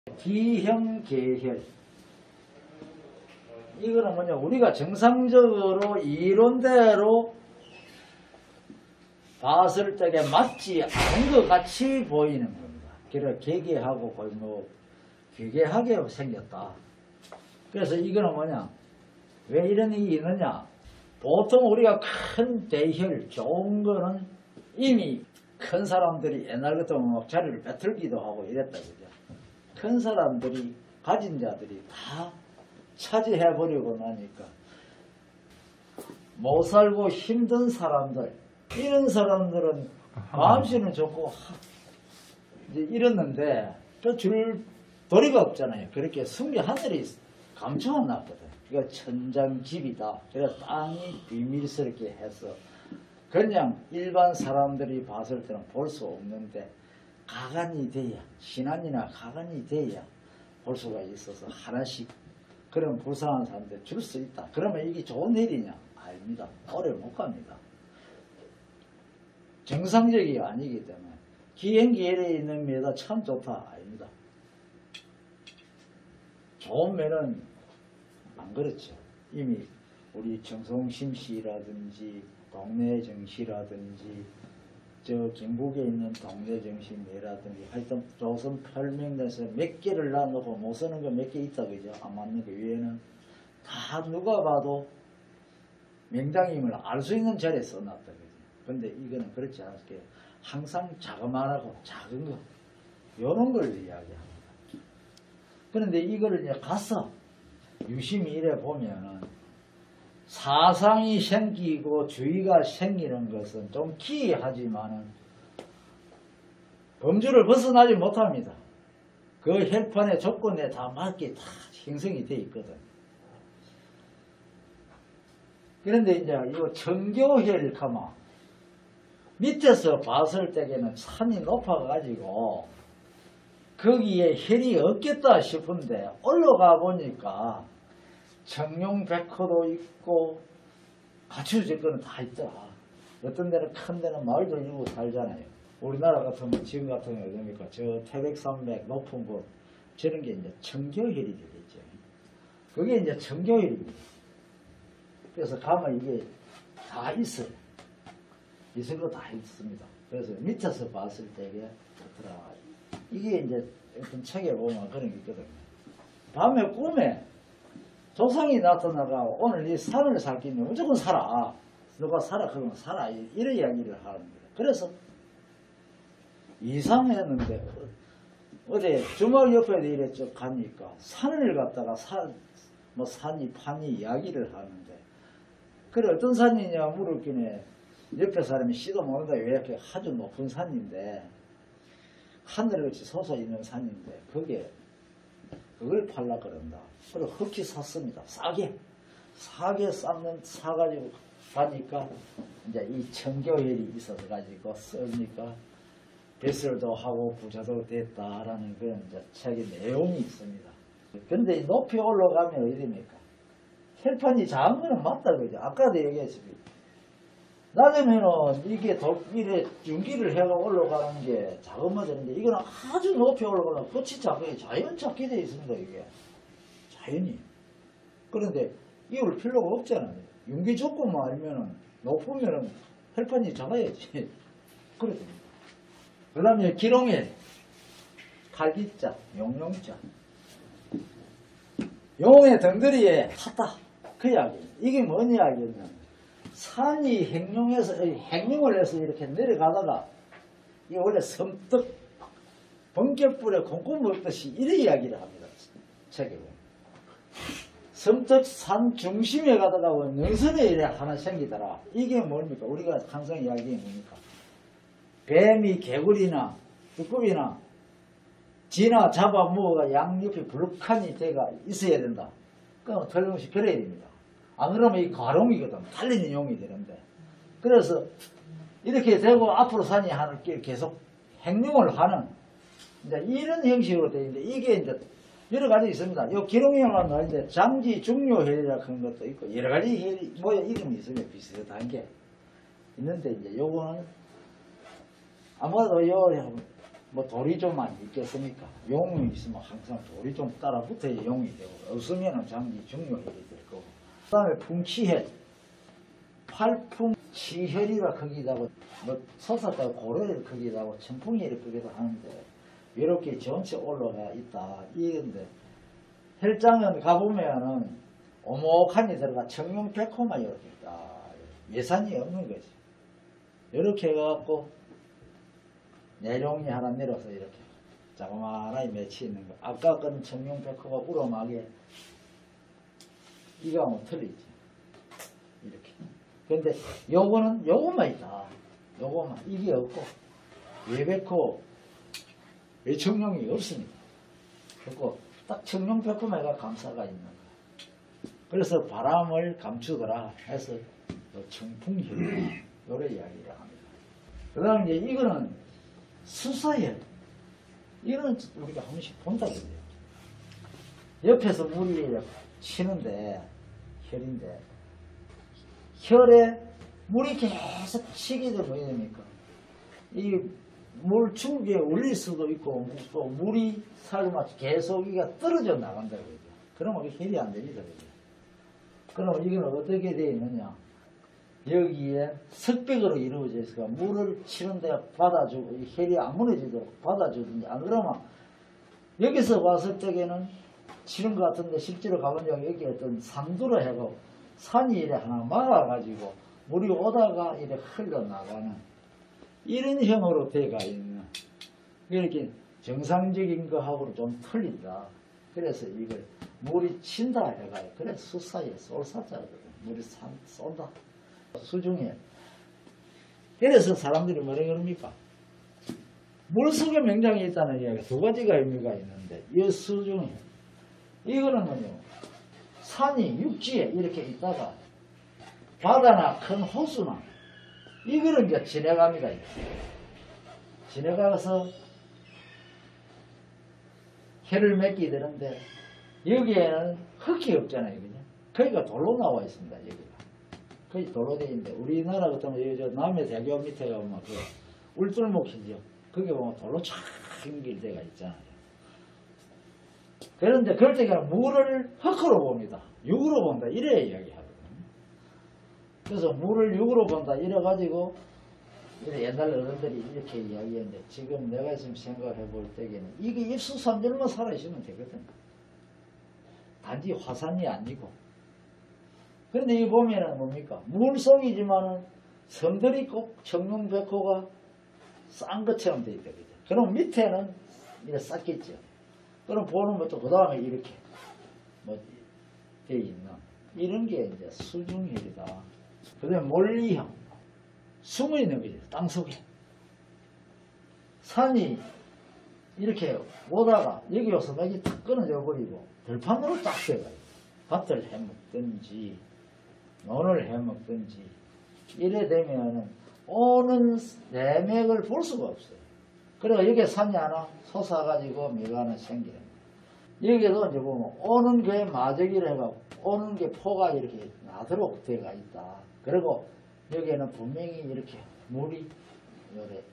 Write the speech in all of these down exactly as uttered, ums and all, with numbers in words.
기형계혈. 이거는 뭐냐, 우리가 정상적으로 이론대로 봤을 때에 맞지 않은 것 같이 보이는 겁니다. 그래, 개개하고 거의 뭐 괴괴하게 생겼다. 그래서 이거는 뭐냐, 왜 이런 일이 있느냐, 보통 우리가 큰 대혈 좋은 거는 이미 큰 사람들이 옛날 같으면 막 자리를 빼들기도 하고 이랬다, 그죠? 큰 사람들이, 가진 자들이 다 차지해버리고 나니까 못 살고 힘든 사람들, 이런 사람들은 마음씨는 좋고 이제 이랬는데 또 줄 도리가 없잖아요. 그렇게 숨겨 하늘이 감춰놨거든. 이거 천장집이다. 그래서 땅이 비밀스럽게 해서 그냥 일반 사람들이 봤을 때는 볼 수 없는데 가관이 돼야, 신안이나 가관이 돼야 볼 수가 있어서 하나씩, 그럼 불쌍한 사람들 줄 수 있다. 그러면 이게 좋은 일이냐? 아닙니다. 오래 못 갑니다. 정상적이 아니기 때문에 기행기엘에 있는 면에다 참 좋다. 아닙니다. 좋은 면은 안 그렇죠. 이미 우리 정성심 씨라든지 동네 정시라든지 저 경북에 있는 동네 정신이라든지 하여튼 조선 팔명에서 몇 개를 놔놓고 못 쓰는 거 몇 개 있다, 그죠? 안 맞는 거 위에는 다 누가 봐도 명당임을 알 수 있는 자리에 써놨다, 그죠? 근데 이거는 그렇지 않게 항상 자그마하고 작은 거 요런 걸 이야기합니다. 그런데 이거를 이제 가서 유심히 이래 보면은 사상이 생기고 주의가 생기는 것은 좀 기이하지만은 범주를 벗어나지 못합니다. 그 혈판의 조건에 다 맞게 다 형성이 되어 있거든. 그런데 이제 이거 정교혈 가마 밑에서 봤을 때에는 산이 높아가지고 거기에 혈이 없겠다 싶은데 올라가 보니까 청룡백호도 있고 갖춰질 거는 다 있더라. 어떤 데는 큰 데는 마을도 일부 살잖아요. 우리나라 같으면 지금 같은 게 어딥니까? 저 태백산맥 높은 곳 저런 게 이제 청교혈이 되겠죠. 그게 이제 청교혈입니다. 그래서 가면 이게 다 있어요. 있을 거 다 있습니다. 그래서 밑에서 봤을 때 이게 좋더라. 이게 이제 어떤 책에 보면 그런 게 있거든요. 밤에 꿈에 조상이 나타나가 오늘 이 산을 살기는 무조건 살아. 너가 살아. 그러면 살아. 이런 이야기를 하는 거예요. 그래서 이상했는데 어제 주말 옆에 이래 쭉 가니까 산을 갔다가 산, 뭐 산이 판이 이야기를 하는데 그래 어떤 산이냐 물었기에 옆에 사람이 시도 모른다. 왜 이렇게 아주 높은 산인데 하늘같이 솟아있는 산인데 거기에 그걸 팔라 그런다. 그리고 흑히 샀습니다. 싸게. 싸게 쌌는, 사가지고 가니까, 이제 이 청교혈이 있어서 가지고 쓰니까, 뱃설도 하고 부자도 됐다라는 그런 이제 책의 내용이 있습니다. 근데 높이 올라가면 어디입니까? 혈판이 작은 거는 맞다, 그죠? 아까도 얘기했습니다. 낮에면은 이게 도, 이래 jun기를 해가 올라가는 게 작으면 되는데 이거는 아주 높이 올라가면 끝이 작게 자연 작게 되어 있습니다. 이게 자연이. 그런데 이을 필요가 없잖아요. 윤기 조건만 알면은 높으면은 혈판이 작아야지. 그렇습니다. 그 다음에 기롱에 칼기자, 용용자, 용의 덩더리에 탔다. 그 이야기. 이게 뭔 이야기였냐면 산이 행룡에서, 행룡을 해서 이렇게 내려가다가, 이게 원래 섬뜩, 번개불에 콩콩 먹듯이 이런 이야기를 합니다. 책에. 섬뜩 산 중심에 가다가 능선에 이래 하나 생기더라. 이게 뭡니까? 우리가 항상 이야기해 뭡니까? 뱀이 개구리나 두꺼비나 쥐나 잡아먹어가 양옆에 불칸이 돼가 있어야 된다. 그럼 틀림없이 그래야 됩니다. 안 그러면 이 가롱이거든. 달리는 용이 되는데. 그래서 이렇게 되고 앞으로 산이 하는 길 계속 행룡을 하는 이제 이런 형식으로 되어 있는데 이게 이제 여러 가지 있습니다. 요 기롱형은 이제 장지 중요혈이라 그런 것도 있고 여러 가지 혈이 뭐 이름이 있으면 비슷한 게 있는데 이제 요거는 아마도 요 뭐 돌이 좀 안 있겠습니까? 용이 있으면 항상 돌이 좀 따라 붙어야 용이 되고, 없으면 장기 중요혈이 될 거고. 그 다음에 풍치혈. 팔풍치혈이라 크기도 하고, 뭐 서사자가 고래를 크기도 하고, 천풍혈을 크기도 하는데, 이렇게 전체 올라가 있다. 이건데, 혈장은 가보면은 오목하니 들어가 청룡백호만 이렇게 있다. 예산이 없는 거지. 이렇게 해갖고, 내룡이 하나 내려서 이렇게 자그마하게 맺혀 있는 거. 아까 거는 청룡백호가 우렁하게, 이거 하면 틀리지. 이렇게. 근데 요거는 요것만 있다. 요것만. 이게 없고, 외백호, 외청룡이 없습니다. 그리고 딱 청룡백호만 감사가 있는 거야. 그래서 바람을 감추더라 해서 청풍혈, 요래 이야기를 합니다. 그 다음 이제 이거는 수사혈. 이거는 우리가 한 번씩 본다 그래요. 옆에서 물이 치는데, 혈인데, 혈에 물이 계속 치게 되면 뭐야 됩니까? 이 물 충격에 울릴 수도 있고, 또 물이 살마치 계속 이가 떨어져 나간다고 그러죠. 그러면 혈이 안 됩니다. 그죠? 그럼 이건 어떻게 되어 있느냐? 여기에 석백으로 이루어져 있으니까 물을 치는데 받아주고, 혈이 안 무너지도록 받아주든지, 안 그러면 여기서 봤을 때에는 치는 것 같은데 실제로 가본 적이 여기 어떤 산두로 해고 산이 이래 하나 막아가지고 물이 오다가 이래 흘러나가는 이런 형으로 되어가 있는, 이렇게 정상적인 거하고는 좀 틀린다. 그래서 이걸 물이 친다 해가지고, 그래 수사에 쏠사자거든. 물이 산, 쏜다. 수중에. 그래서 사람들이 뭐라 그럽니까? 물속에 명장이 있다는 이야기가 두 가지가 의미가 있는데, 이 수중에, 이거는 뭐냐, 산이 육지에 이렇게 있다가 바다나 큰 호수나 이거는 이제 지나갑니다. 지나가서 혈을 맺게 되는데, 여기에는 흙이 없잖아요. 그냥. 거기가 돌로 나와 있습니다. 여기가. 거기 돌로 되어 있는데, 우리나라 같은 경우, 저 남해 대교 밑에 가면 그 울돌목이죠. 거기 보면 돌로 쫙 연결되어 있잖아요. 그런데 그럴 때 그냥 물을 흙으로 봅니다. 육으로 본다. 이래야 이야기하거든요. 그래서 물을 육으로 본다. 이래가지고, 옛날 어른들이 이렇게 이야기했는데, 지금 내가 지금 생각을 해볼 때에는 이게 입수 삼 절만 살아있으면 되거든. 단지 화산이 아니고. 그런데 이 보면은 뭡니까? 물속이지만은 섬들이 꼭 청룡백호가 싼 것처럼 되어 있다. 그죠? 그럼 밑에는 이렇게 쌌겠죠. 그럼 보는 것도 그 다음에 이렇게 뭐 되어 있는 이런 게 이제 수중혈이다. 그 다음에 몰리형. 숨어 있는 거죠. 땅 속에. 산이 이렇게 오다가 여기 와서 맥이 탁 끊어져 버리고 들판으로 딱 돼가요. 밭을 해먹든지 논을 해먹든지 이래 되면은 오는 내맥을 볼 수가 없어요. 그래서 여기에 산이 하나 솟아가지고 맥 하나 생기는 거예요. 여기에도 이제 보면 오는 게 마저기를 해가지고 오는 게 포가 이렇게 나도록 되어가 있다. 그리고 여기에는 분명히 이렇게 물이 요래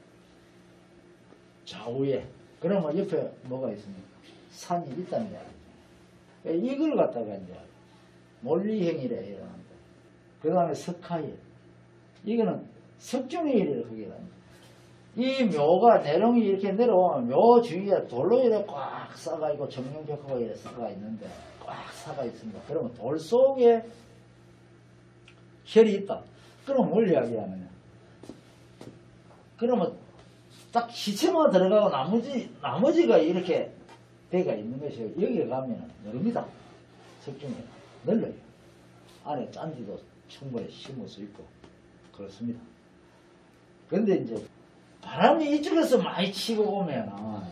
좌우에, 그러면 옆에 뭐가 있습니까? 산이 있다는 이야기죠. 이걸 갖다가 이제 몰리행이라 이러는데, 그 다음에 석하일, 이거는 석중일이라 그게 합니다. 이 묘가 내룡이 이렇게 내려오면 묘 주위에 돌로 이렇게 꽉 싸가 있고 정룡백호가 이렇게 싸가 있는데 꽉 싸가 있습니다. 그러면 돌 속에 혈이 있다. 그럼 뭘 이야기하느냐? 그러면 딱 시체만 들어가고 나머지, 나머지가 이렇게 배가 있는 것이에요. 여기에 가면 넓습니다. 석중에 넓어요. 안에 짠지도 충분히 심을 수 있고 그렇습니다. 그런데 이제 바람이 이쪽에서 많이 치고 오면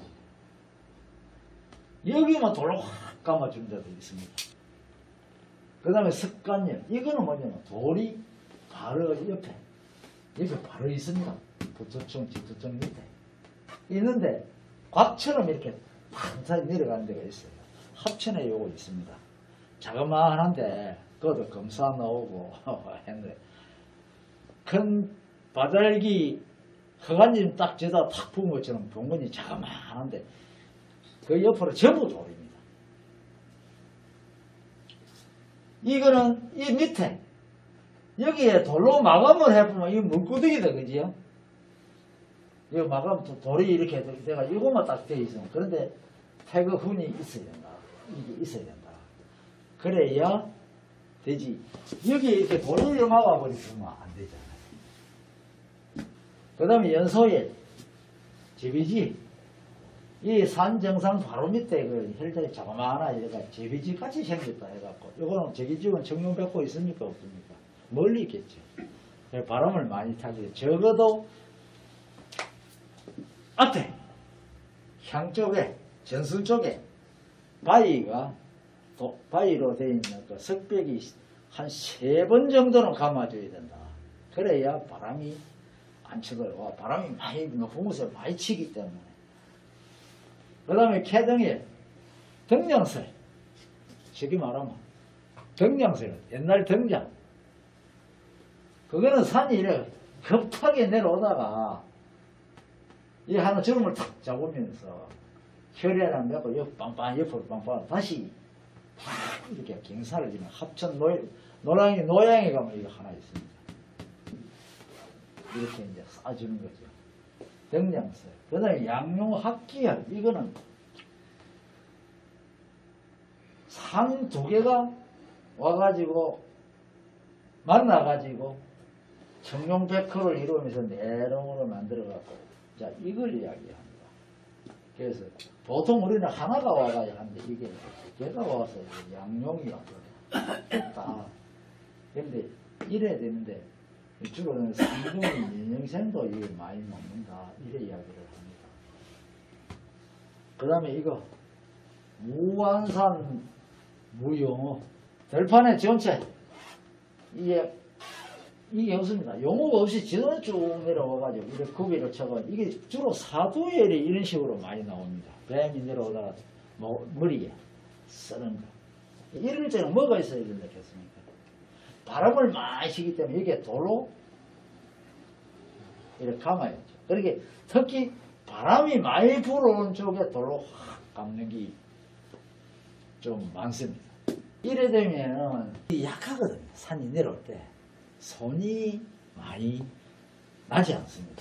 여기만 돌로 확 감아준 데도 있습니다. 그 다음에 석간열, 이거는 뭐냐면 돌이 바로 옆에 옆에 바로 있습니다. 부처청, 지투청 밑에 있는데 곽처럼 이렇게 판타지 내려가는 데가 있어요. 합천에 요거 있습니다. 자그마한데 그것도 검사 나오고 했는데 큰 바달기 허간님 딱 저다 탁 부은 것처럼 봉건이 자그마한데 그 옆으로 전부 돌입니다. 이거는 이 밑에 여기에 돌로 마감을 해보면 이 물구덩이다, 그지요? 이 마감 돌이 이렇게 내가 이것만 딱 돼 있어. 그런데 태거훈이 있어야 된다. 이게 있어야 된다. 그래야 되지. 여기 이렇게 돌을 막아버리면 안 되잖아요. 그 다음에 연소에 제비지, 이 산 정상 바로 밑에 그 혈전이 자그마하나 이래가 제비지 같이 생겼다 해갖고, 요거는 제비지는 청룡 뱉고 있습니까? 없습니까? 멀리 있겠죠. 바람을 많이 타기, 적어도 앞에 향 쪽에, 전술 쪽에 바위가 또 바위로 되어 있는 그 석벽이 한 세 번 정도는 감아줘야 된다. 그래야 바람이 안 치도록. 바람이 많이 높은 곳에 많이 치기 때문에. 그 다음에 캐등에 등량설, 쉽게 말하면 등량설은 옛날 등장, 그거는 산이 이래 급하게 내려오다가 이 하나 주름을 탁 잡으면서 혈에랑 갖고 옆 빵빵 옆으로 빵빵 다시 이렇게 경사를 지면 합천 노, 노랑이 노양에 가면 이거 하나 있습니다. 이렇게 이제 쏴주는 거죠. 등량설. 그 다음에 양용학기열. 이거는 산 두 개가 와가지고 만나가지고 청룡백호를 이루면서 내롱으로 만들어갖고, 자, 이걸 이야기합니다. 그래서 보통 우리는 하나가 와가지고 하는데 이게 개가 와서 양용이 왔다. 그런데 이래야 되는데 주로는 상종이 인형생도 이게 많이 먹는다. 이래 이야기를 합니다. 그 다음에 이거 무안산 무용어 들판의 전체 이게 이게 없습니다. 용어가 없이 지도는 쭉 내려와가지고 이렇게 구비를 쳐가 이게 주로 사두열이 이런 식으로 많이 나옵니다. 뱀이 내려오다가 뭐, 머리에 쓰는 거. 이럴 때는 뭐가 있어야 된다 했습니까? 바람을 많이 쉬기 때문에 여기에 돌로 이렇게 감아야죠. 그렇게 특히 바람이 많이 불어오는 쪽에 돌로 확 감는 게 좀 많습니다. 이래 되면 약하거든요. 산이 내려올 때 손이 많이 나지 않습니다.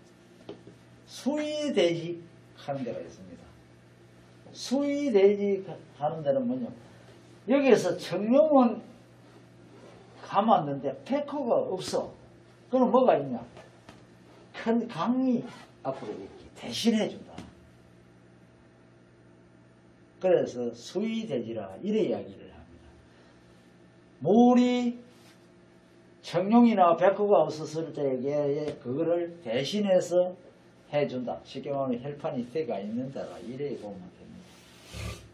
수위대직 하는 데가 있습니다. 수위대직 하는 데는 뭐냐, 여기에서 청룡은 감았는데 백호가 없어. 그럼 뭐가 있냐, 큰 강이 앞으로 이렇게 대신해 준다. 그래서 수위대지라 이래 이야기를 합니다. 물이 청룡이나 백호가 없었을 때에 그거를 대신해서 해준다. 쉽게 말하면 혈판이 때가 있는 데라 이래 보면 됩니다.